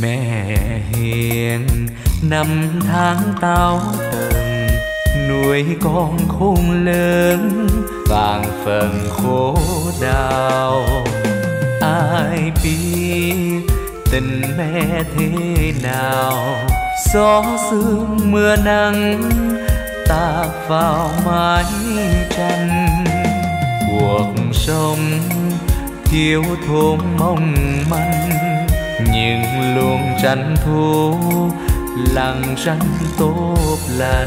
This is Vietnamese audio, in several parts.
Mẹ hiền năm tháng táo tần, nuôi con khôn lớn vàng phần khổ đau. Ai biết tình mẹ thế nào, gió sương mưa nắng ta vào mái tranh. Cuộc sống thiếu thốn mong manh, nhưng luôn tranh thủ lặng ranh tốt lành.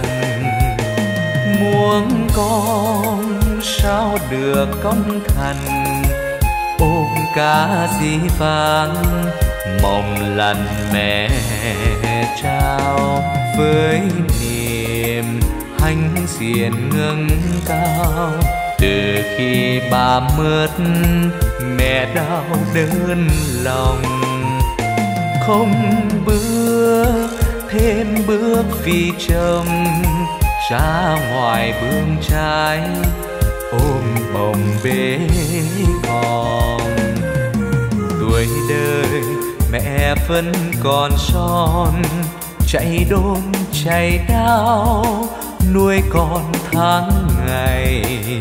Muốn con sao được công thành, ôm cả dĩ vãng mong lành mẹ trao. Với niềm hãnh diện ngẩng cao, từ khi bà mất mẹ đau đớn lòng. Không bước thêm bước vì chồng, ra ngoài bươn trái ôm bồng bế con. Tuổi đời mẹ vẫn còn son, chạy đôn chạy đau nuôi con tháng ngày.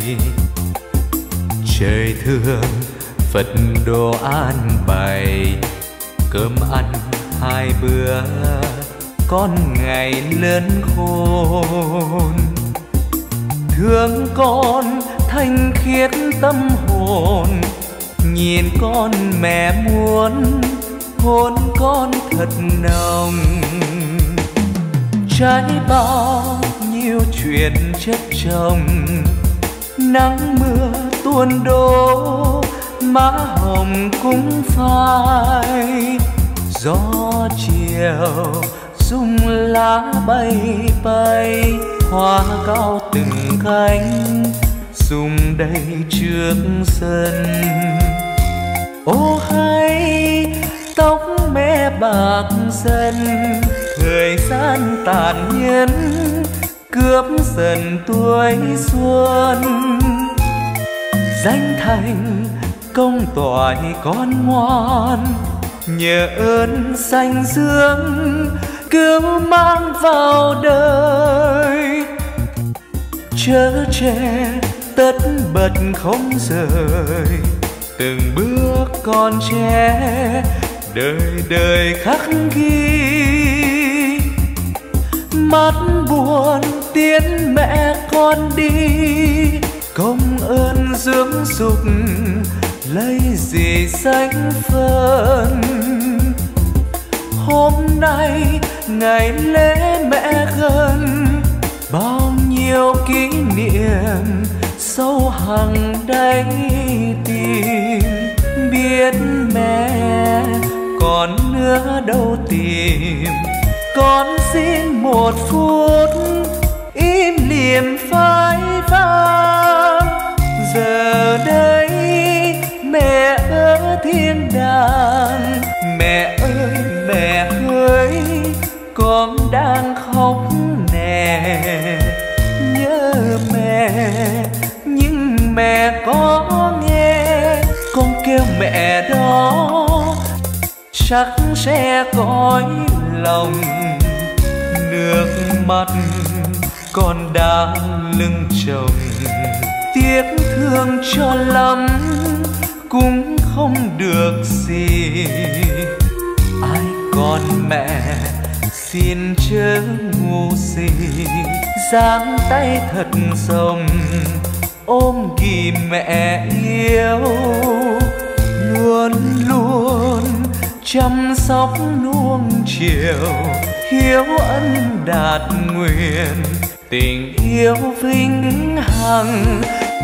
Trời thương Phật đồ an bày, cơm ăn hai bữa con ngày lớn khôn. Thương con thanh khiết tâm hồn, nhìn con mẹ muốn hôn con thật nồng. Trái bao nhiêu chuyện chất chồng, nắng mưa tuôn đổ má hồng cũng phai. Gió chiều rung lá bay bay, hoa cao từng cánh rung đầy trước sân. Ô hay tóc mẹ bạc dần, thời gian tàn nhẫn cướp dần tuổi xuân. Danh thành công toại con ngoan, nhờ ơn xanh dương cứu mang vào đời. Chớ che tất bật không rời, từng bước con trẻ đời đời khắc ghi. Mắt buồn tiến mẹ con đi, công ơn dưỡng dục lấy gì sánh phân. Hôm nay ngày lễ mẹ gần, bao nhiêu kỷ niệm sâu hằng đáy tim. Biết mẹ còn nữa đâu tìm, con xin một phút im lìm phai vang. Giờ đây mẹ ở thiên đàng, mẹ ơi mẹ ơi con đang khóc nè. Nhớ mẹ nhưng mẹ có nghe con kêu mẹ đó, chắc sẽ cõi lòng. Nước mắt con đã lưng chồng, tiếc thương cho lắm cũng không được gì. Ai còn mẹ xin chớ ngu si, giang tay thật rộng ôm ghì mẹ yêu. Luôn luôn chăm sóc nuông chiều, hiếu ân đạt nguyện tình yêu vĩnh hằng.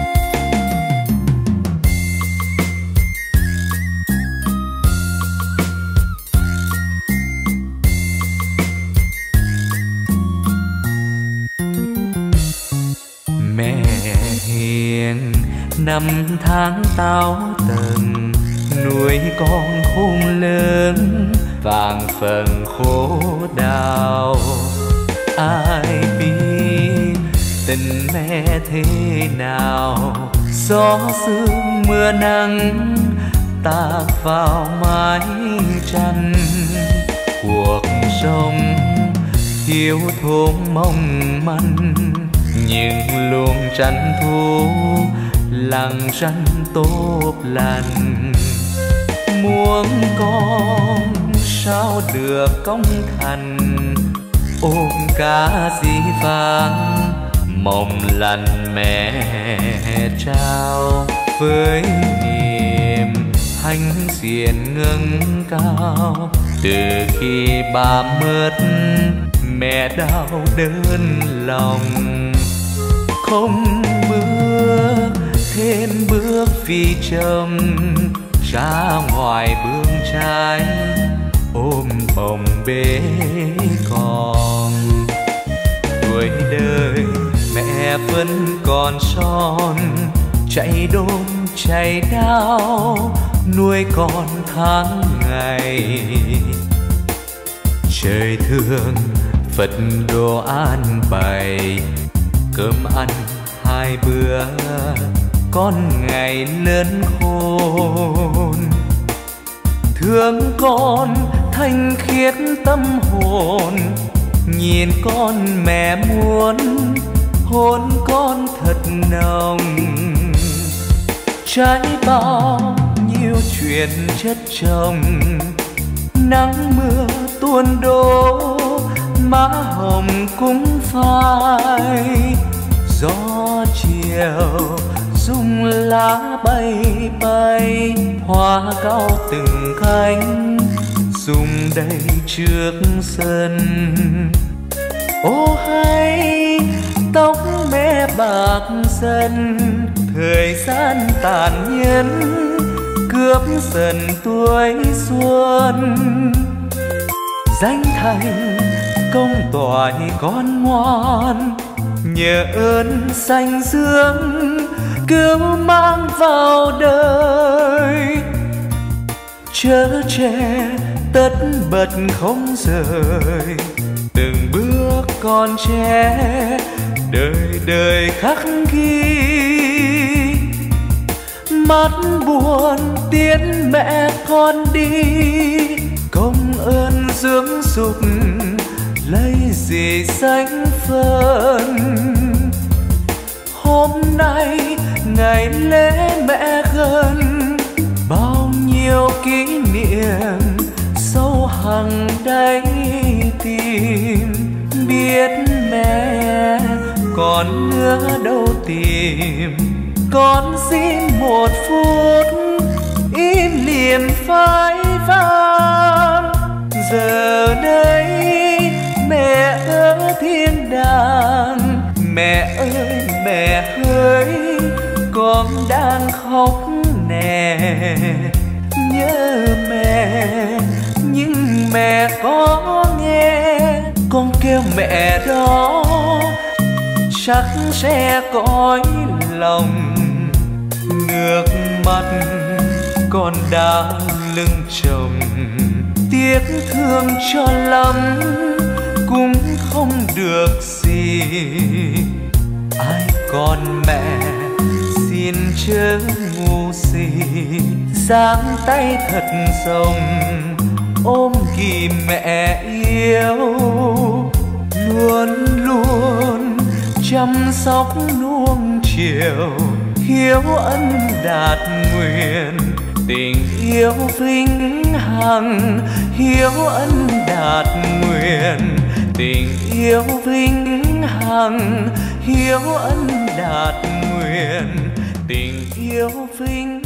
Mẹ hiền năm tháng táo tần, nuôi con khôn lớn vàng phần khổ đau. Ai biết tình mẹ thế nào, gió sương mưa nắng tạt vào mái tranh. cuộc sống thiếu thốn mong manh, nhưng luôn tranh thủ lặng ranh tốt lành. Muốn con sao được công thành, ôm cả dĩ vãng mong lành mẹ trao. Với niềm hãnh diện ngẩng cao, từ khi bà mất mẹ đau đớn lòng. Không bước thêm bước vì chồng, ra ngoài bươn trái ôm bồng bế con. Tuổi đời mẹ vẫn còn son, chạy đôn chạy đau nuôi con tháng ngày. Trời thương Phật đồ an bày, cơm ăn 2 bữa con ngày lớn khôn. Thương con thanh khiết tâm hồn, nhìn con mẹ muốn hôn con thật nồng. Trái bao nhiêu chuyện chất chồng, nắng mưa tuôn đổ má hồng cũng phai. Gió chiều rung lá bay bay, hoa cao từng cánh rung đầy trước sân. Ô hay tóc mẹ bạc dần, thời gian tàn nhẫn cướp dần tuổi xuân. Danh thành công toại con ngoan, nhờ ơn xanh dương cứu mang vào đời. Chở che tất bật không rời, từng bước con trẻ đời đời khắc ghi. Mắt buồn tiễn mẹ con đi, công ơn dưỡng dục lấy gì sánh phân. Hôm nay ngày lễ mẹ gần, bao nhiêu kỷ niệm sâu hằng đáy tim. Biết mẹ còn nữa đâu tìm, con xin một phút im lìm phái vang. Giờ đây mẹ ở thiên đàng, mẹ ơi mẹ ơi con đang khóc nè. Nhớ mẹ nhưng mẹ có nghe con kêu mẹ đó, chắc sẽ cõi lòng. Nước mắt con đã lưng chồng, tiếc thương cho lắm cũng không được gì. Ai còn mẹ xin chớ ngu si, giang tay thật rộng ôm ghì mẹ yêu. Luôn luôn chăm sóc nuông chiều, hiếu ân đạt nguyện. Tình yêu vĩnh hằng, hiếu ân đạt nguyện. Tình yêu vĩnh hằng, hiếu ân đạt nguyện. Tình yêu vĩnh